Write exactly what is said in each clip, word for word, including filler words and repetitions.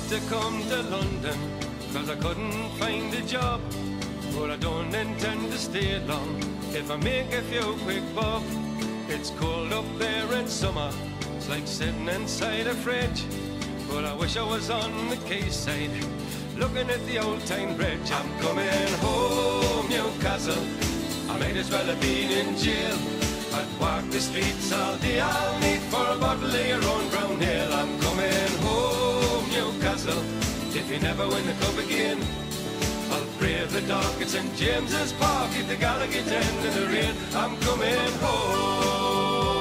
to come to London, cause I couldn't find a job. But I don't intend to stay long if I make a few quick bob. It's cold up there in summer, it's like sitting inside a fridge. But I wish I was on the quayside, looking at the old town bridge. I'm coming home, Newcastle, I might as well have been in jail. I'd walk the streets all day, I'll need for a bottle of your own brown ale. I'm coming home, Newcastle, if you never win the cup again. I'll brave the dark at St James's Park if the Gallagher end in the rain. I'm coming home.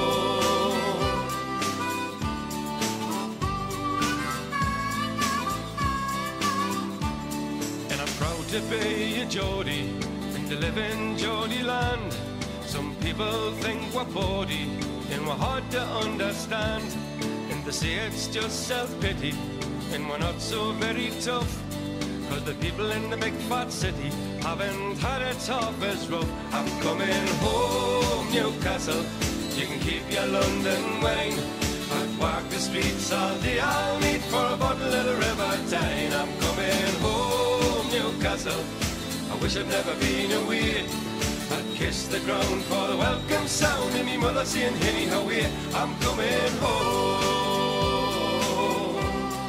And I'm proud to be a Geordie and to live in Geordie land. Some people think we're bawdy and we're hard to understand, and they say it's just self-pity and we're not so very tough, cause the people in the big fat city haven't had it half as rough. I'm coming home, Newcastle, you can keep your London wine. I'd walk the streets all day, I'll need for a bottle of the River Tyne. I'm coming home, Newcastle, I wish I'd never been away. I'd kiss the ground for the welcome sound and me mother saying, hey, how are you? I'm coming home.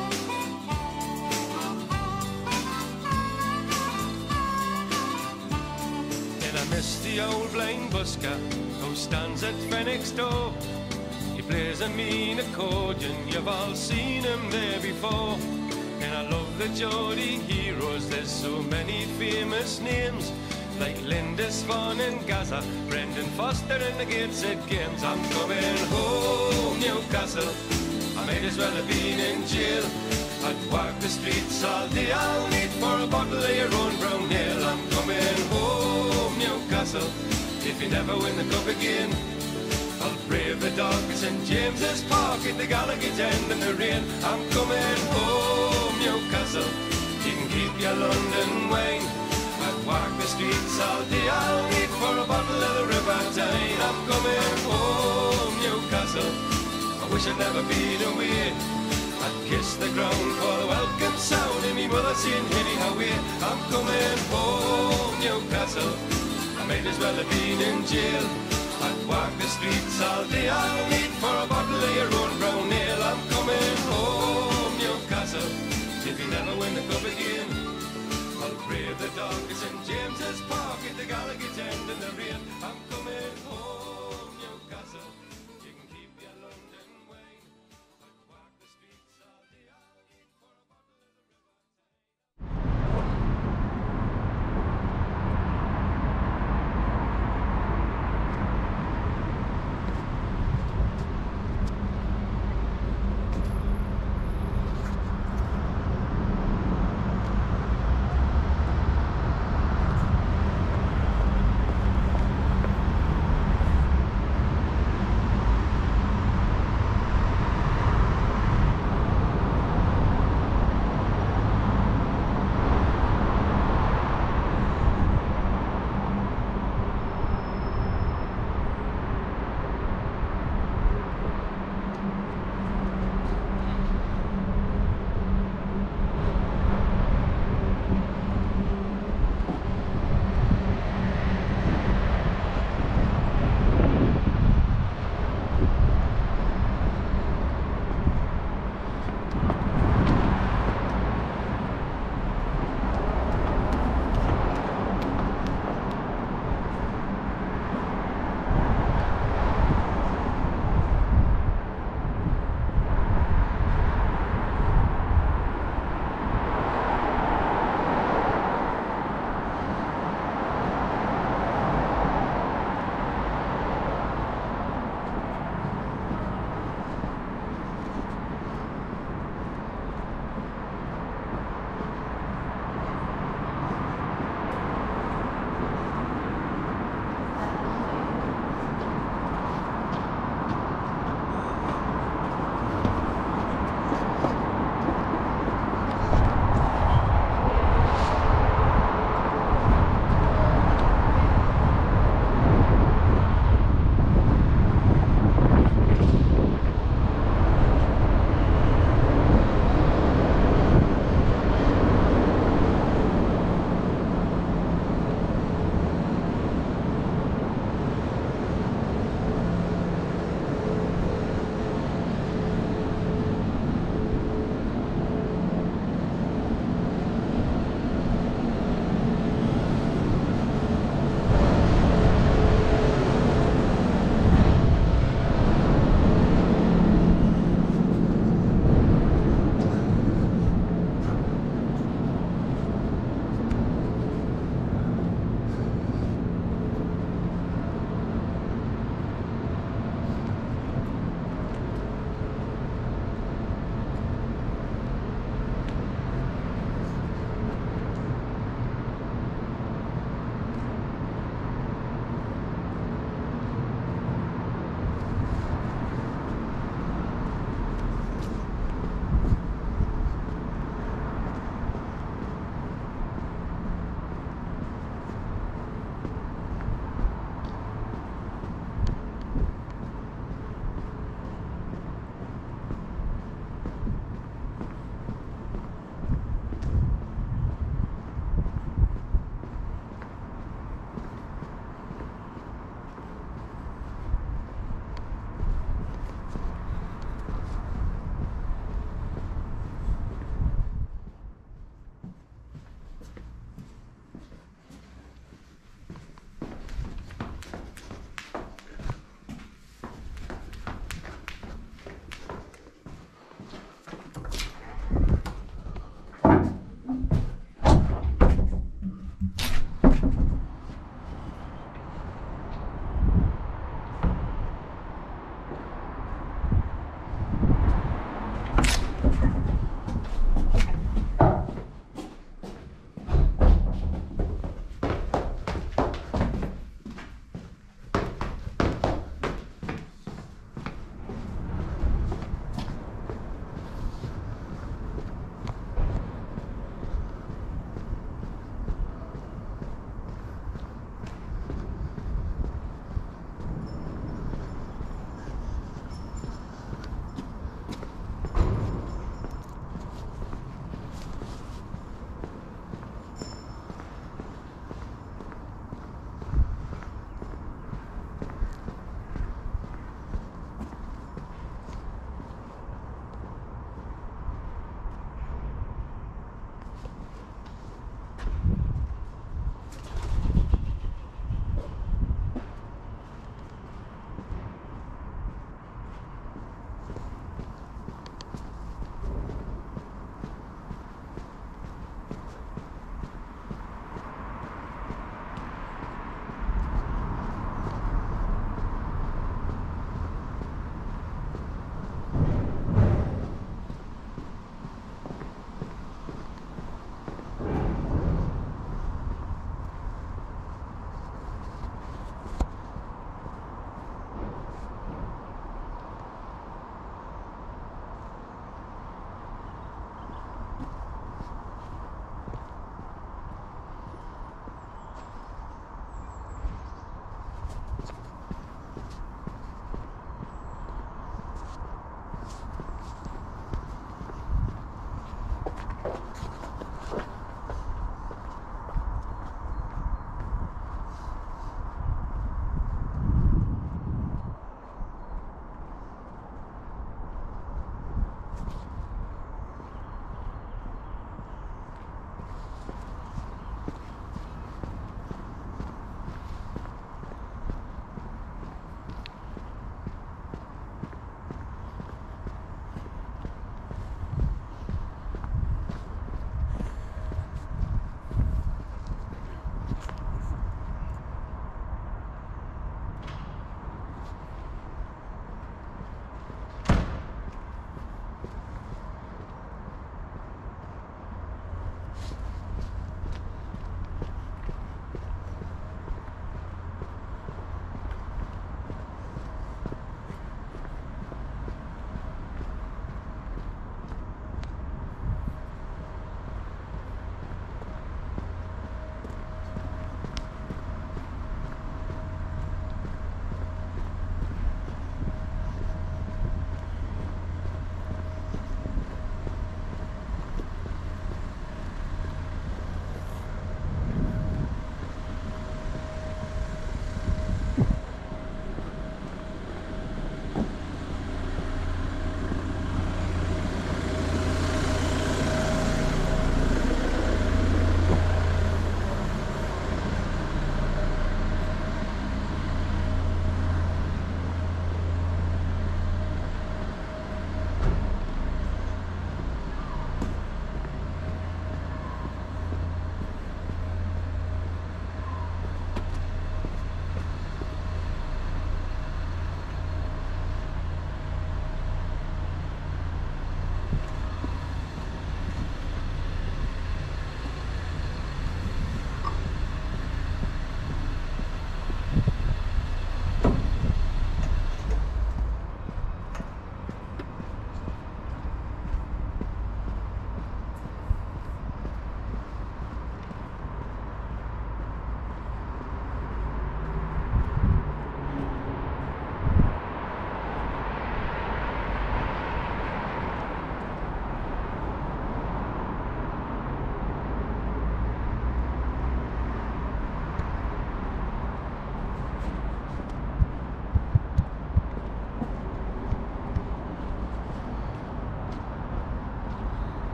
And I miss the old blind busker who stands at Fenwick's door. He plays a mean accordion, you've all seen him there before. And I love the Geordie heroes, there's so many famous names, like Lindisfarne and Gaza, Brendan Foster and the Gateshead Games. I'm coming home, Newcastle, I might as well have been in jail. I'd walk the streets all day, I'll need for a bottle of your own brown ale. I'm coming home, Newcastle, if you never win the cup again. I'll brave the dark at St James's Park in the Gallagher's end in the rain. I'm coming home, Newcastle, you can keep your London wine. I'd walk the streets all day, I'll need for a bottle of the River Tyne. I'm coming home, Newcastle, I wish I'd never been away. I'd kiss the ground for the welcome sound and me mother saying, hey, how are you? I'm coming home, Newcastle, I might as well have been in jail. I'd walk the streets all day, I'll need for a bottle of your own brown ale. I'm coming home, Newcastle, if you never win the cup again. I'll brave the dark at St James's Park.